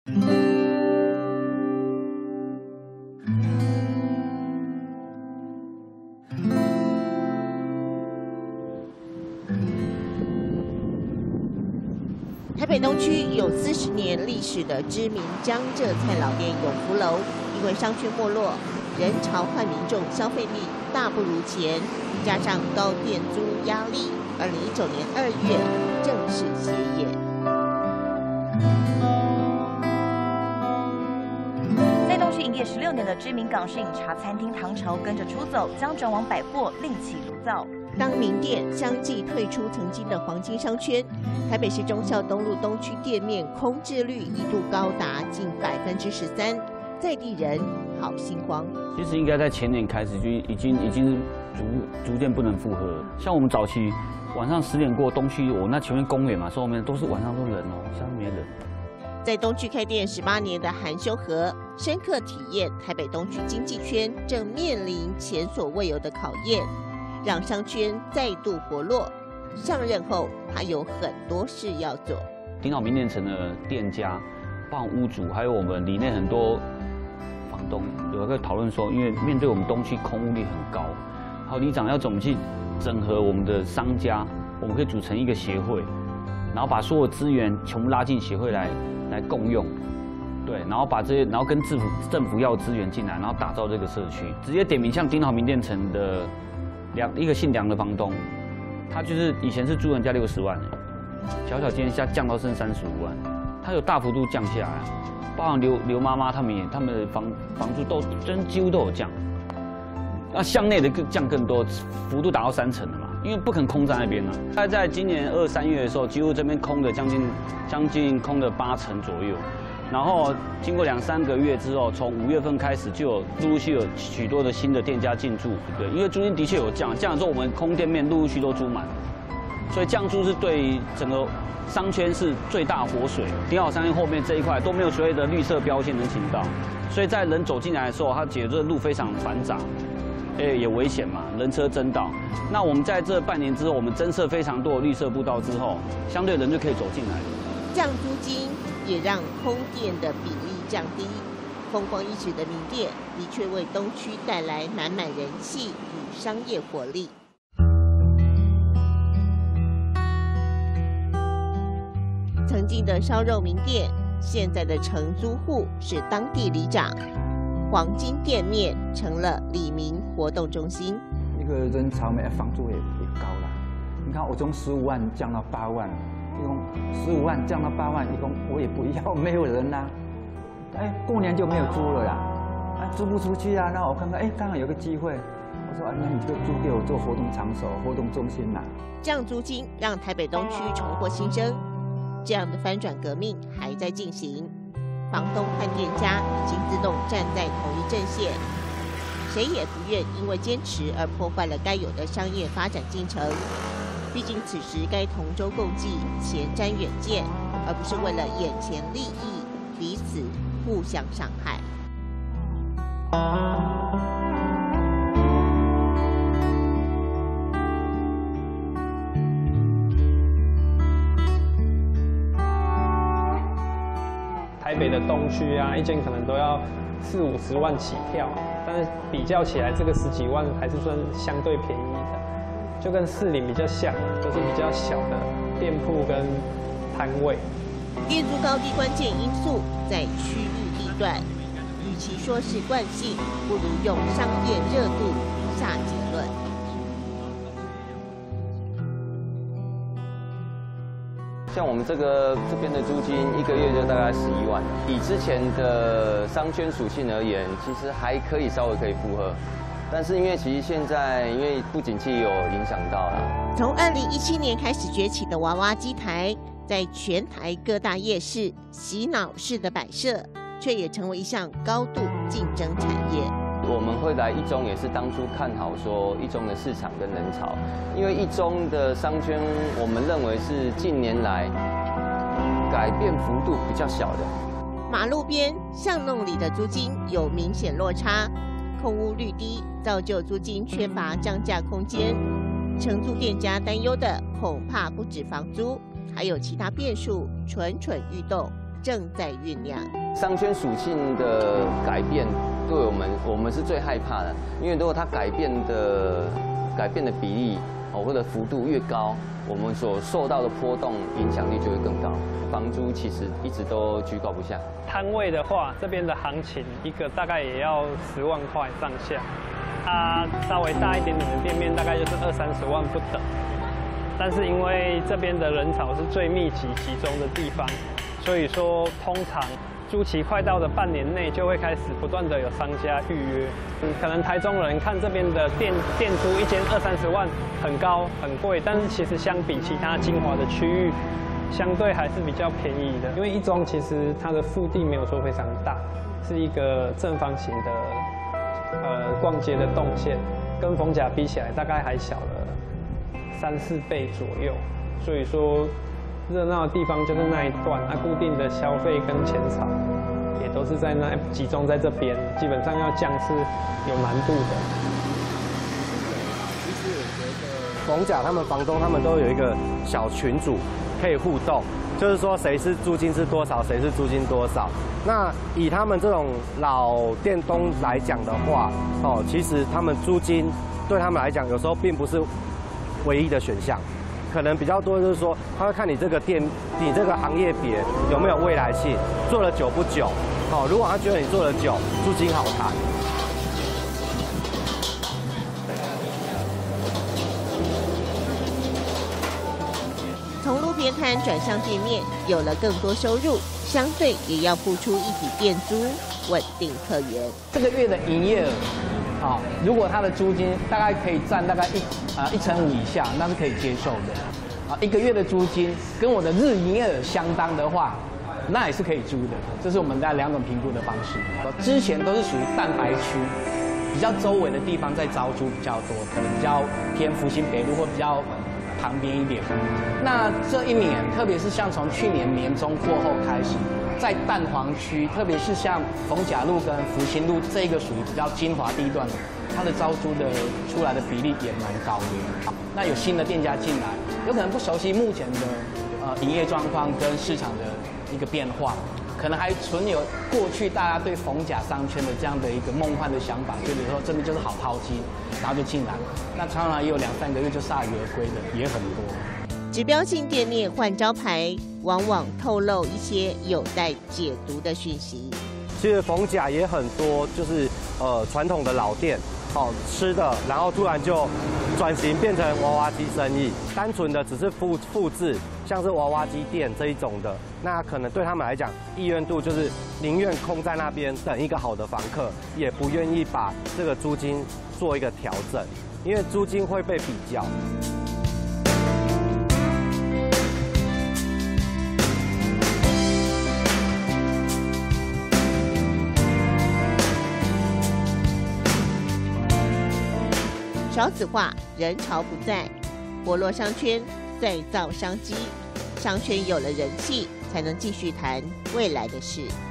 台北东区有40年历史的知名江浙菜老店永福楼，因为商圈没落，人潮换民众消费力大不如前，加上高店租压力，2019年2月正式歇业。 在东区营业16年的知名港式饮茶餐厅唐朝跟着出走，将转往百货，另起炉灶。当名店相继退出曾经的黄金商圈，台北市忠孝东路东区店面空置率一度高达近13%，在地人好心慌。 其实应该在前年开始就已经逐渐不能负荷。像我们早期晚上10点过东区，我那前面公园嘛，所以我们都是晚上都人哦，现在没人。 在东区开店18年的韩修和，深刻体验台北东区经济圈正面临前所未有的考验。让商圈再度活络。上任后，他有很多事要做。 顶好名店城的店家、包括屋主，还有我们里内很多房东，有一个讨论说，因为面对我们东区空屋率很高，还有里长要怎么去整合我们的商家，我们可以组成一个协会，然后把所有资源全部拉进协会来共用。对，然后把这些，然后跟政府要资源进来，然后打造这个社区。直接点名像顶好名店城的。一个姓梁的房东，他就是以前是租人家60万，小今天降到剩35万，他有大幅度降下来，包含刘妈妈他们的房租都几乎都有降，那巷内的降更多，幅度达到3成了嘛，因为不肯空在那边了。他在今年2、3月的时候，几乎这边空的将近空了8成左右。然后经过2、3个月之后，从5月份开始就有陆续有许多的新的店家进驻，对，因为租金的确有降了之后，我们空店面陆续都租满，所以降租是对整个商圈是最大活水。顶好商圈后面这一块都没有所谓的绿色标线人行道，所以在人走进来的时候，它解决的路非常繁杂，也危险嘛，人车争道。那我们在这半年之后，我们增设非常多的绿色步道之后，相对人就可以走进来了。 降租金也让空店的比例降低，风光一时的名店的确为东区带来满满人气与商业活力。曾经的烧肉名店，现在的承租户是当地里长，黄金店面成了里民活动中心。 一个人潮没，房租也高了。你看，我从15万降到8万。一共15万降到8万，一共我也不要，没有人啦、过年就没有租了啦，租不出去啊。那我看看，刚好有个机会，我说那你就租给我做活动场所、活动中心啦。 降租金让台北东区重获新生，这样的翻转革命还在进行。房东和店家已经自动站在同一阵线，谁也不愿因为坚持而破坏了该有的商业发展进程。毕竟此时该同舟共济、前瞻远见，而不是为了眼前利益彼此互相伤害。 台北的东区啊，一间可能都要40、50万起跳，但是比较起来，这个10几万还是算相对便宜的。就跟士林比较像，都是比较小的店铺跟摊位。 店租高低关键因素在区域地段，与其说是惯性，不如用商业热度下结论。 像我们这边的租金1个月就大概11万，以之前的商圈属性而言，其实还可以稍微可以负荷。但是因为其实现在因为不景气有影响到啦。 从2017年开始崛起的娃娃机台，在全台各大夜市洗脑式的摆设，却也成为一项高度竞争产业。 我们会来一中也是当初看好说一中的市场跟人潮，因为一中的商圈我们认为是近年来改变幅度比较小的。 马路边巷弄里的租金有明显落差。空屋率低，造就租金缺乏降价空间。承租店家担忧的恐怕不止房租，还有其他变数蠢蠢欲动。 正在酝酿。 商圈属性的改变，对我们是最害怕的，因为如果它改变的比例或者幅度越高，我们所受到的波动影响力就会更高，房租其实一直都居高不下。 摊位的话，这边的行情一个大概也要10万块上下，它稍微大一点点的店面大概就是20-30万不等。但是因为这边的人潮是最密集集中的地方，所以说通常租期快到的半年内就会开始不断的有商家预约。可能台中人看这边的店租一间20-30万很高很贵，但是其实相比其他精华的区域，相对还是比较便宜的。因为一中其实它的腹地没有说非常大，是一个正方形的逛街的动线，跟逢甲比起来大概还小了3-4倍左右。所以说热闹的地方就是那一段，固定的消费跟钱潮也都是在那集中在这边，基本上要降是有难度的。 其实我觉得逢甲他们房东他们都有一个小群组可以互动，就是说谁是租金是多少，谁是租金多少。那以他们这种老店东来讲的话，其实他们租金对他们来讲有时候并不是唯一的选项。可能比较多就是说，他会看你这个店，你这个行业别有没有未来性，做了久不久。如果他觉得你做了久，租金好谈。 从路边摊转向店面，有了更多收入，相对也要付出一笔店租，稳定客源。 这个月的营业额。如果它的租金大概可以占大概1.5%以下，那是可以接受的。1个月的租金跟我的日营业额相当的话，那也是可以租的。这是我们在2种评估的方式。之前都是属于蛋白区，比较周围的地方在招租比较多，可能比较偏福兴北路或比较旁边一点。那这一年，特别是像从去年年中过后开始，在蛋黄区，特别是像逢甲路跟福兴路这一个属于比较精华地段的，它的招租的出来的比例也蛮高的。那有新的店家进来，有可能不熟悉目前的营业状况跟市场的一个变化，可能还存有过去大家对逢甲商圈的这样的一个梦幻的想法，就比如说这边就是好淘金，然后就进来，那常常也有2-3个月就铩羽而归的也很多。 指标性店面换招牌，往往透露一些有待解读的讯息。 其实逢甲也很多，就是传统的老店，吃的，然后突然就转型变成娃娃机生意，单纯的只是复制，像是娃娃机店这一种的，那可能对他们来讲，意愿度就是宁愿空在那边等一个好的房客，也不愿意把这个租金做一个调整，因为租金会被比较。 少子化，人潮不在，活络商圈，再造商机。商圈有了人气，才能继续谈未来的事。